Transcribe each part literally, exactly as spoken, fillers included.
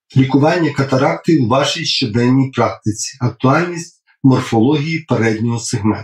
Лікування катаракти у вашій щоденній практиці. Актуальність морфології переднього сегменту.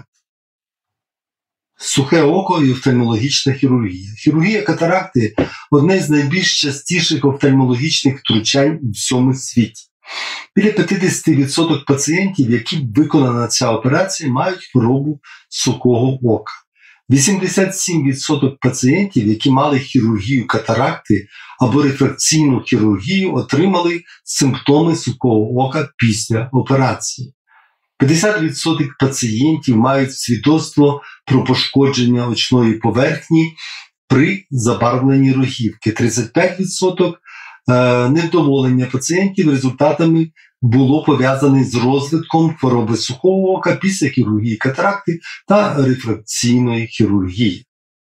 Сухе око і офтальмологічна хірургія. Хірургія катаракти – одне з найбільш частіших офтальмологічних втручань у всьому світі. Біля п'ятдесят відсотків пацієнтів, яким виконана ця операція, мають хворобу сухого ока. вісімдесят сім відсотків пацієнтів, які мали хірургію катаракти або рефракційну хірургію, отримали симптоми сухого ока після операції. п'ятдесят відсотків пацієнтів мають свідоцтво про пошкодження очної поверхні при забарвленні рогівки. тридцять п'ять відсотків невдоволення пацієнтів результатами було пов'язане з розвитком хвороби сухого ока після хірургії катаракти та рефракційної хірургії.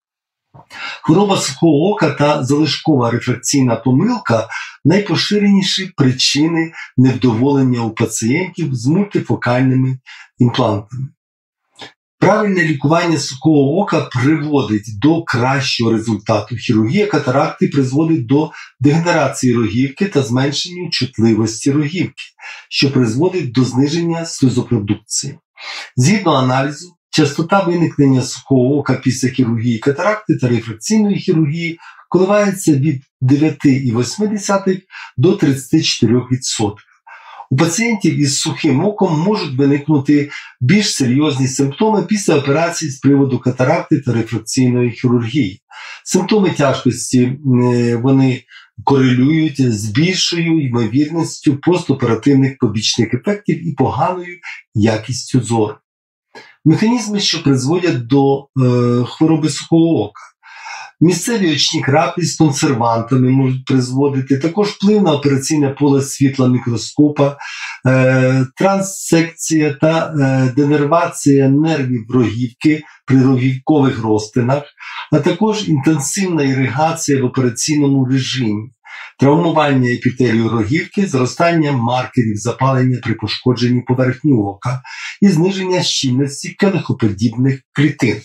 Хвороба сухого ока та залишкова рефракційна помилка – найпоширеніші причини невдоволення у пацієнтів з мультифокальними імплантами. Правильне лікування сухого ока приводить до кращого результату. Хірургія катаракти призводить до дегенерації рогівки та зменшення чутливості рогівки, що призводить до зниження сльозопродукції. Згідно аналізу, частота виникнення сухого ока після хірургії катаракти та рефракційної хірургії коливається від дев'ять цілих вісім десятих до тридцять чотири відсотки. У пацієнтів із сухим оком можуть виникнути більш серйозні симптоми після операції з приводу катаракти та рефракційної хірургії. Симптоми тяжкості вони корелюють з більшою ймовірністю постоперативних побічних ефектів і поганою якістю зору. Механізми, що призводять до е, хвороби сухого ока. Місцеві очні краплі з консервантами можуть призводити, також вплив на операційне поле світла мікроскопа, е, транссекція та е, денервація нервів рогівки при рогівкових розтинах, а також інтенсивна іригація в операційному режимі, травмування епітелію рогівки, зростання маркерів запалення при пошкодженні поверхні ока і зниження щільності келихоподібних клітин.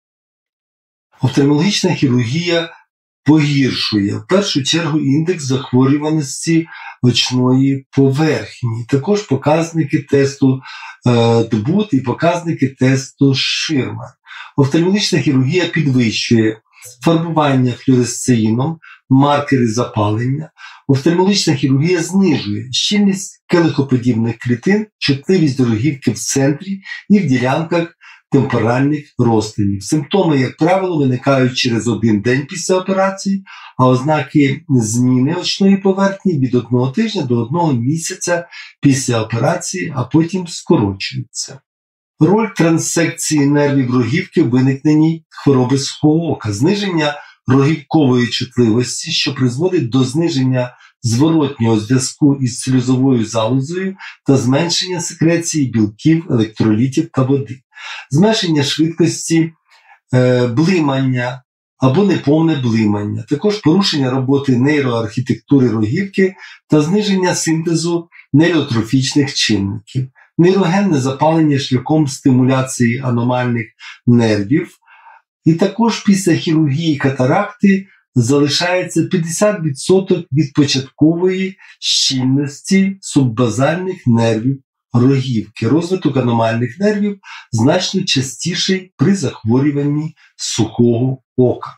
Офтальмологічна хірургія погіршує, в першу чергу, індекс захворюваності очної поверхні, також показники тесту е, Дбут і показники тесту Ширман. Офтальмологічна хірургія підвищує фарбування флюоресцеїном, маркери запалення. Офтальмологічна хірургія знижує щільність келихоподібних клітин, чутливість до рогівки в центрі і в ділянках темпоральних розтинів. Симптоми, як правило, виникають через один день після операції, а ознаки зміни очної поверхні від одного тижня до одного місяця після операції, а потім скорочуються. Роль транссекції нервів рогівки в виникненні хвороби сухого ока. Зниження рогівкової чутливості, що призводить до зниження зворотнього зв'язку із сльозовою залозою та зменшення секреції білків, електролітів та води. Зменшення швидкості е, блимання або неповне блимання, також порушення роботи нейроархітектури рогівки та зниження синтезу нейротрофічних чинників, нейрогенне запалення шляхом стимуляції аномальних нервів, і також після хірургії катаракти залишається п'ятдесят відсотків від початкової щільності суббазальних нервів рогівки. Розвиток аномальних нервів значно частіший при захворюванні сухого ока.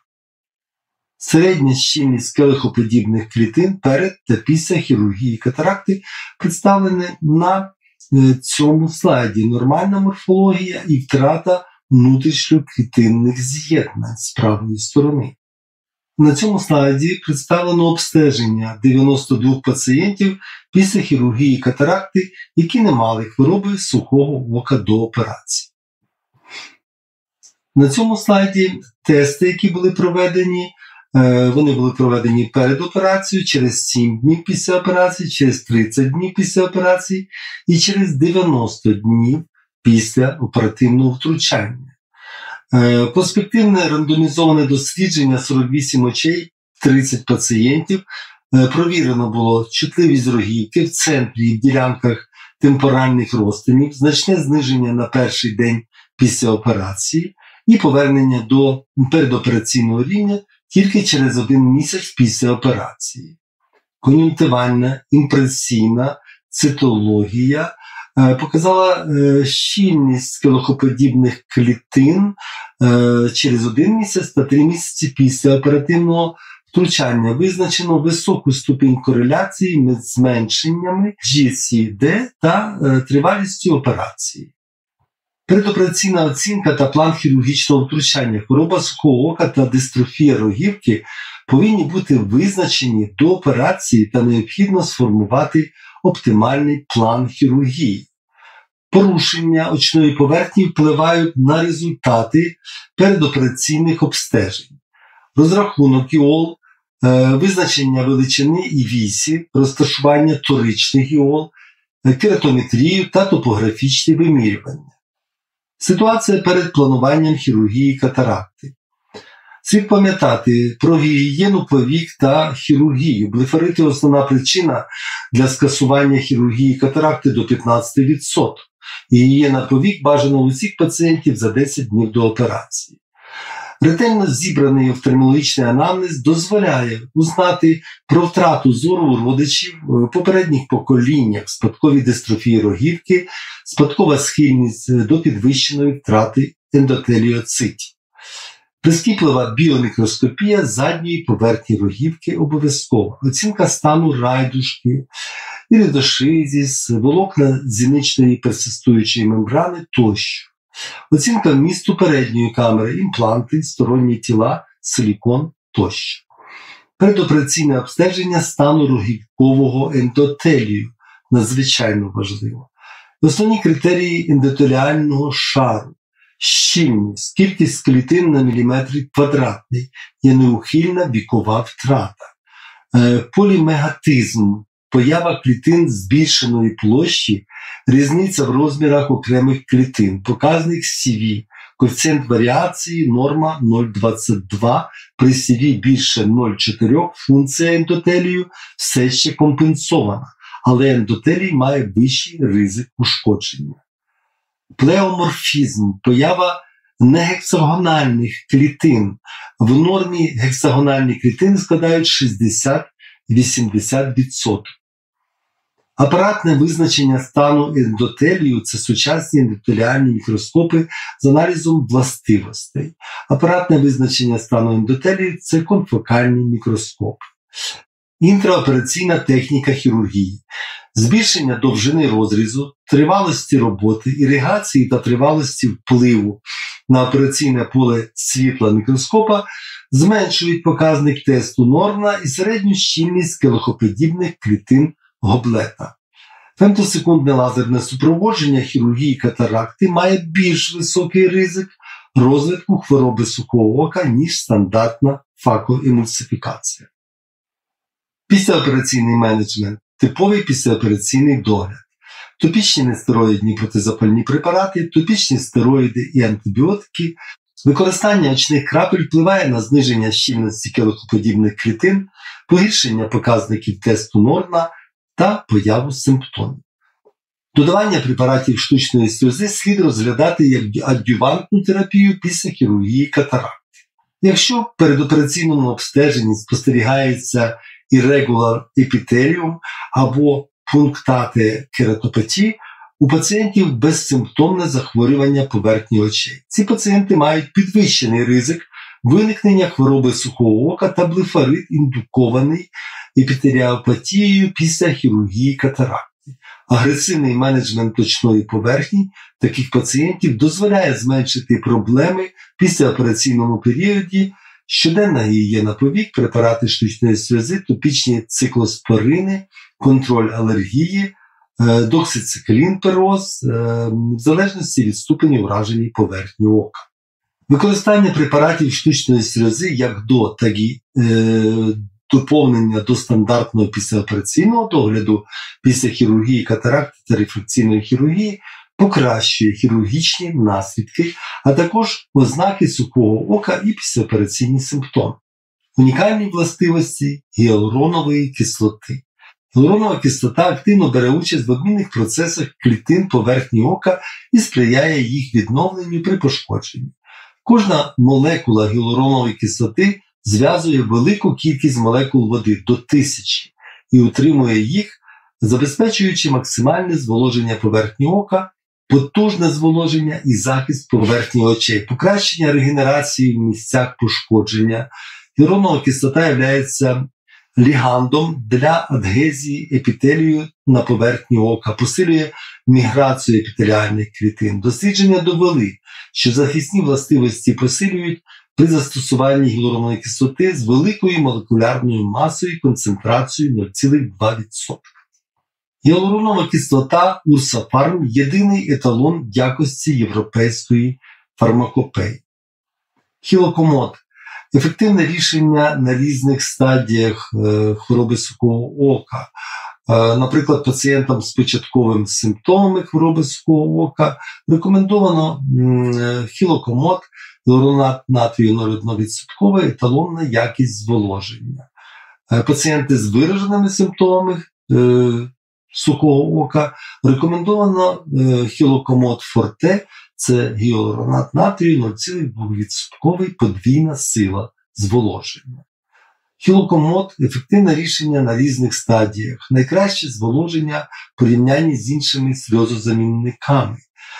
Середня щільність келихоподібних клітин перед та після хірургії катаракти представлені на цьому слайді. Нормальна морфологія і втрата внутрішньоклітинних з'єднань з правої сторони. На цьому слайді представлено обстеження дев'яноста двох пацієнтів після хірургії катаракти, які не мали хвороби сухого ока до операції. На цьому слайді тести, які були проведені, вони були проведені перед операцією, через сім днів після операції, через тридцять днів після операції і через дев'яносто днів після оперативного втручання. Проспективне рандомізоване дослідження сорок вісім очей, тридцять пацієнтів. Провірено було чутливість рогівки в центрі і в ділянках темпоральних розтинів, значне зниження на перший день після операції і повернення до передопераційного рівня тільки через один місяць після операції. кон'юнктивальна, імпресійна цитологія показала щільність скелохоподібних клітин через один місяць та три місяці після оперативного втручання. Визначено високу ступінь кореляції між зменшеннями джі сі ді та тривалістю операції. Передопераційна оцінка та план хірургічного втручання. Хвороба сухого ока та дистрофія рогівки повинні бути визначені до операції та необхідно сформувати оптимальний план хірургії. Порушення очної поверхні впливають на результати передопераційних обстежень. Розрахунок іол, визначення величини і вісі, розташування торичних іол, кератометрію та топографічні вимірювання. Ситуація перед плануванням хірургії катаракти. Слід пам'ятати про гігієну повік та хірургію. Блефарити – основна причина для скасування хірургії катаракти до п'ятнадцять відсотків. Гігієна повік бажана у всіх пацієнтів за десять днів до операції. Ретельно зібраний офтальмологічний анамнез дозволяє узнати про втрату зору у родичів в попередніх поколіннях, спадкові дистрофії рогівки, спадкова схильність до підвищеної втрати ендотеліоцитів. Прискіплива біомікроскопія задньої поверхні рогівки обов'язкова. Оцінка стану райдушки, іридошизіс, волокна зіничної персистуючої мембрани тощо. Оцінка вмісту передньої камери, імпланти, сторонні тіла, силікон тощо. Передопераційне обстеження стану рогівкового ендотелію надзвичайно важливо. Основні критерії ендотеліального шару. Щільність, кількість клітин на міліметр квадратний, є неухильна вікова втрата. Полімегатизм, поява клітин збільшеної площі, різниця в розмірах окремих клітин, показник сі ві, коефіцієнт варіації норма нуль цілих двадцять два, при сі ві більше нуль цілих чотири, функція ендотелію все ще компенсована, але ендотелій має вищий ризик ушкодження. Плеоморфізм, поява негексагональних клітин. В нормі гексагональні клітини складають шістдесят-вісімдесят відсотків. Апаратне визначення стану ендотелію – це сучасні ендотеліальні мікроскопи з аналізом властивостей. Апаратне визначення стану ендотелію – це конфокальні мікроскопи. Інтраопераційна техніка хірургії. Збільшення довжини розрізу, тривалості роботи, іригації та тривалості впливу на операційне поле світла мікроскопа зменшують показник тесту Норна і середню щільність скелохоподібних клітин гоблета. Фемтосекундне лазерне супроводження хірургії катаракти має більш високий ризик розвитку хвороби сухого ока, ніж стандартна факоемульсифікація. Післяопераційний менеджмент. Типовий післяопераційний догляд. Топічні нестероїдні протизапальні препарати, топічні стероїди і антибіотики. Використання очних крапель впливає на зниження щільності келихоподібних клітин, погіршення показників тесту Норна та появу симптомів. Додавання препаратів штучної сльози слід розглядати як адювантну терапію після хірургії катаракти. Якщо в передопераційному обстеженні спостерігається irregular epithelium або пунктати кератопатії, у пацієнтів безсимптомне захворювання поверхні очей. Ці пацієнти мають підвищений ризик виникнення хвороби сухого ока та блефарит, індукований епітеріопатією після хірургії катаракти. Агресивний менеджмент очної поверхні таких пацієнтів дозволяє зменшити проблеми в післяопераційному періоді. Щоденна гігієна повік, препарати штучної сльози, топічні циклоспорини, контроль алергії, доксициклін-пероз, в залежності від ступені ураження поверхні ока. Використання препаратів штучної сльози як до, так і е, доповнення до стандартного післяопераційного догляду після хірургії катаракти та рефракційної хірургії покращує хірургічні наслідки, а також ознаки сухого ока і післяопераційні симптоми. Унікальні властивості гіалуронової кислоти. Гіалуронова кислота активно бере участь в обмінних процесах клітин поверхні ока і сприяє їх відновленню при пошкодженні. Кожна молекула гіалуронової кислоти зв'язує велику кількість молекул води до тисячі і утримує їх, забезпечуючи максимальне зволоження поверхні ока, потужне зволоження і захист поверхні очей, покращення регенерації в місцях пошкодження. Гіалуронова кислота є лігандом для адгезії епітелію на поверхні ока, посилює міграцію епітеліальних клітин. Дослідження довели, що захисні властивості посилюють при застосуванні гіалуронової кислоти з великою молекулярною масою і концентрацією нуль цілих два відсотка. Гіалуронова кислота Урсафарм – єдиний еталон якості європейської фармакопеї. Хілокомод – ефективне рішення на різних стадіях хвороби сухого ока. Наприклад, пацієнтам з початковими симптомами хвороби сухого ока рекомендовано хілокомод, гіалуронат натрію нуль цілих одна десята відсотка, еталонна якість зволоження. Пацієнти з вираженими симптомами сухого ока рекомендовано хілокомод форте, це гіалуронат натрію нуль цілих дві десятих відсотка, подвійна сила зволоження. Хілокомод – ефективне рішення на різних стадіях, найкраще зволоження в порівнянні з іншими сльозозамінниками.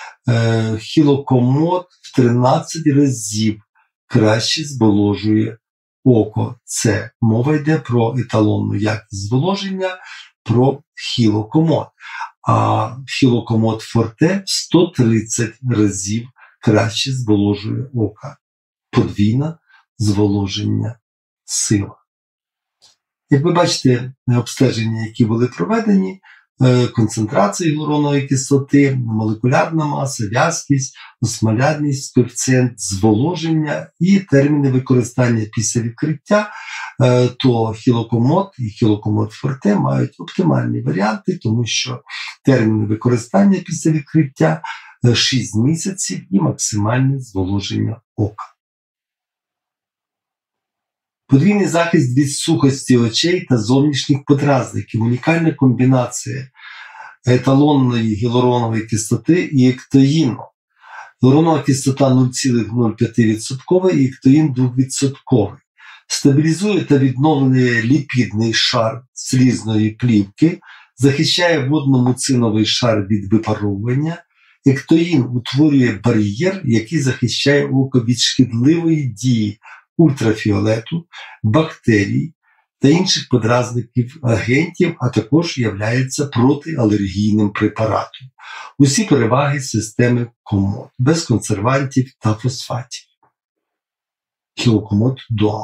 Хілокомод в тринадцять разів краще зволожує око. Це мова йде про еталонну якість зволоження, про хілокомод. А хілокомод форте в сто тридцять разів краще зволожує око. Подвійна зволоження сила. Як ви бачите, обстеження, які були проведені, концентрація гіалуронової кислоти, молекулярна маса, в'язкість, осмолярність, коефіцієнт зволоження і терміни використання після відкриття, то хілокомод і хілокомод форте мають оптимальні варіанти, тому що терміни використання після відкриття шість місяців і максимальне зволоження ока. Подвійний захист від сухості очей та зовнішніх подразників. Унікальна комбінація еталонної гіалуронової кислоти і ектоїну. Гіалуронова кислота нуль цілих нуль п'ять відсотка і ектоїн два відсотки. Стабілізує та відновлює ліпідний шар слізної плівки, захищає водно-муциновий шар від випаровування. Ектоїн утворює бар'єр, який захищає око від шкідливої дії ультрафіолету, бактерій та інших подразників агентів, а також являється протиалергійним препаратом. Усі переваги системи комод, без консервантів та фосфатів. Хілокомод Дуал.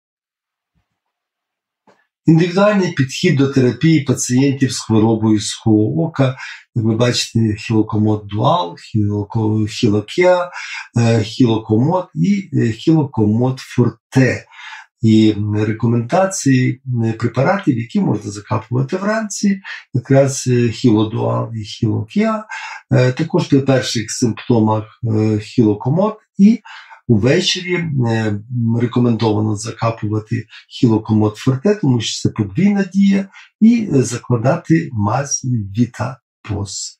Індивідуальний підхід до терапії пацієнтів з хворобою сухого ока. Як ви бачите, хілокомод Дуал, хілокеа, хілокомод і хілокомод форте. І рекомендації препаратів, які можна закапувати вранці, якраз хілодуал і хілокеа, також при перших симптомах хілокомод, і увечері рекомендовано закапувати хілокомод форте, тому що це подвійна дія, і закладати мазь Вітапос.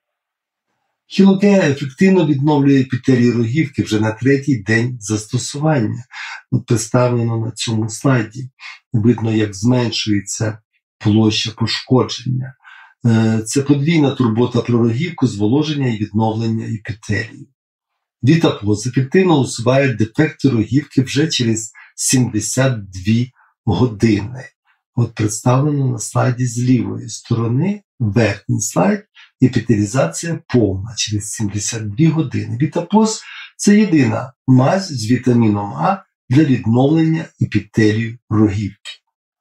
Хілокеа ефективно відновлює епітелій рогівки вже на третій день застосування. От представлено на цьому слайді. Видно, як зменшується площа пошкодження. Це подвійна турбота про рогівку, зволоження і відновлення епітелію. Вітапос ефективно усуває дефекти рогівки вже через сімдесят дві години. От представлено на слайді з лівої сторони, верхній слайд, епітелізація повна через сімдесят дві години. Вітапос – це єдина мазь з вітаміном А для відновлення епітелію рогівки.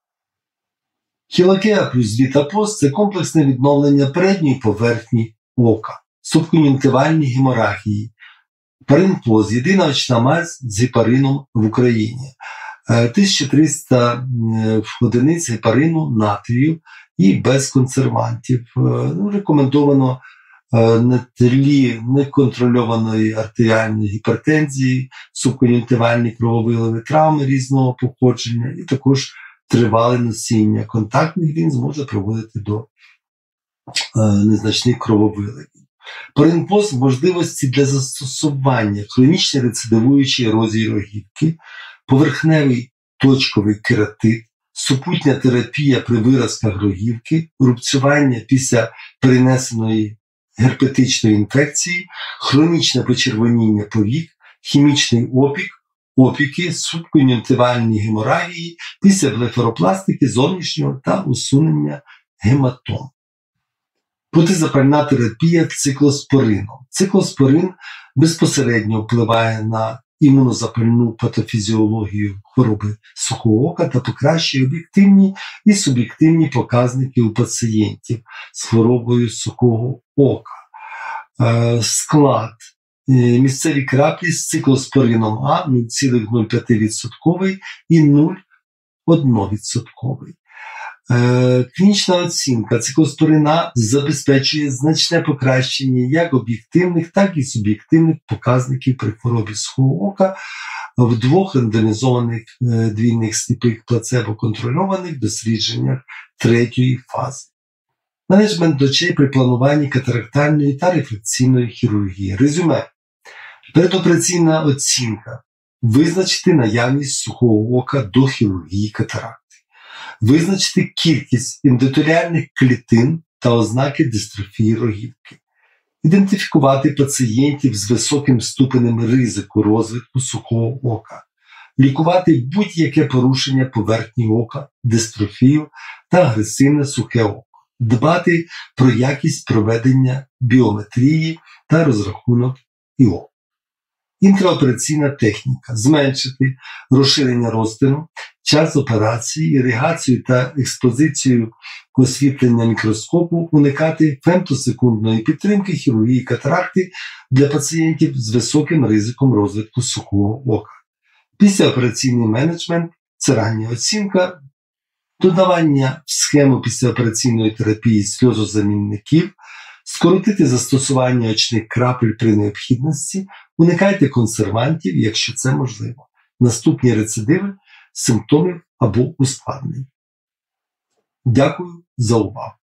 Хілокеа плюс Вітапос – це комплексне відновлення передньої поверхні ока, субкон'юнктивальні геморагії. Паринпоз – єдина очна мазь з гепарином в Україні. тисяча триста одиниць гепарину натрію і без консервантів. Рекомендовано на тлі неконтрольованої артеріальної гіпертензії, субкон'юнктивальні крововиливи, травми різного походження і також тривале носіння контактних лінз може приводити до незначних крововиливів. Паринпоз – можливості для застосування хронічної рецидивуючої ерозії рогівки, поверхневий точковий кератит, супутня терапія при виразках рогівки, рубцювання після перенесеної герпетичної інфекції, хронічне почервоніння повік, хімічний опік, опіки, субкон'юнктивальні геморагії після блефаропластики зовнішнього та усунення гематом. Протизапальна терапія циклоспорином. Циклоспорин безпосередньо впливає на імунозапальну патофізіологію хвороби сухого ока та покращує об'єктивні і суб'єктивні показники у пацієнтів з хворобою сухого ока. Е, склад. Е, місцеві краплі з циклоспорином А нуль цілих нуль п'ять відсотка і нуль цілих одна відсотка. Е, клінічна оцінка циклоспорина забезпечує значне покращення як об'єктивних, так і суб'єктивних показників при хворобі сухого ока в двох рандомізованих е, двійних сліпих плацебо-контрольованих дослідженнях третьої фази. Менеджмент очей при плануванні катарактальної та рефракційної хірургії. Резюме. Передопераційна оцінка. Визначити наявність сухого ока до хірургії катаракти. Визначити кількість ендотеліальних клітин та ознаки дистрофії рогівки. Ідентифікувати пацієнтів з високим ступенем ризику розвитку сухого ока. Лікувати будь-яке порушення поверхні ока, дистрофію та агресивне сухе око. Дбати про якість проведення біометрії та розрахунок ІО. Інтраопераційна техніка. Зменшити розширення розтину, час операції, іригацію та експозицію освітлення мікроскопу, уникати фемтосекундної підтримки хірургії катаракти для пацієнтів з високим ризиком розвитку сухого ока. Післяопераційний менеджмент – це рання оцінка, додавання в схему післяопераційної терапії сльозозамінників, скоротити застосування очних крапель при необхідності, уникайте консервантів, якщо це можливо. Наступні рецидиви, симптомів або ускладнень. Дякую за увагу.